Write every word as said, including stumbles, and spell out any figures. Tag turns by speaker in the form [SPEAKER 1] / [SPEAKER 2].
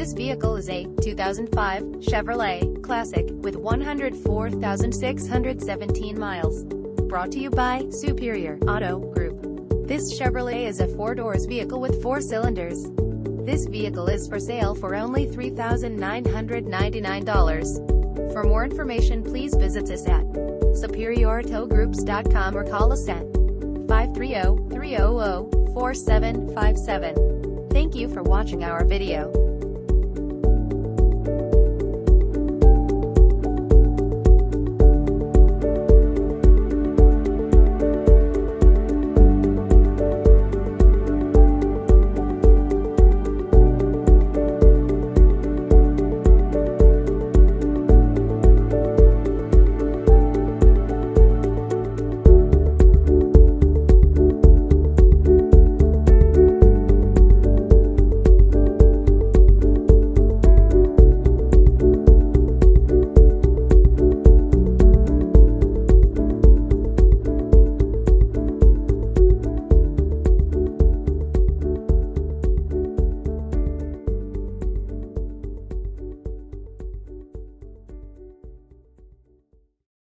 [SPEAKER 1] This vehicle is a two thousand five Chevrolet Classic with one hundred four thousand six hundred seventeen miles. Brought to you by Superior Auto Group. This Chevrolet is a four-doors vehicle with four cylinders. This vehicle is for sale for only three thousand nine hundred ninety-nine dollars. For more information, please visit us at superior auto groups dot com or call us at five three zero, three zero zero, four seven five seven. Thank you for watching our video.